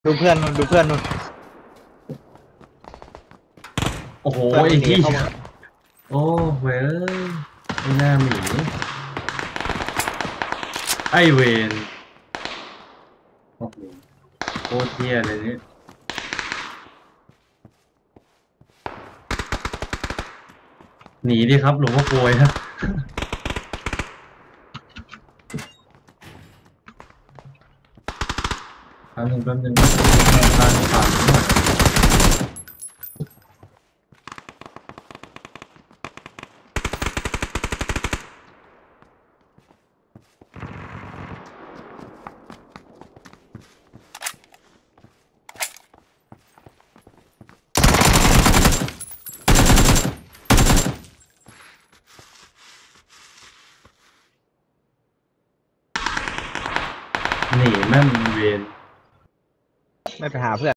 ดูเพื่อนนู่นดูเพื่อนนู่นโอ้โหเพื่อนมันหนีไอ้ที่เข้ามาโอ้เว้ยไม่น่าหนีไอเวนโอ้โหโคตรเที่ยเลยเนี่ยหนีดิครับหลวงพ่อโกยครับแป๊บนึงทางผ่านหน่อยหนีแม่งเวนไม่ไปหาเพื่อน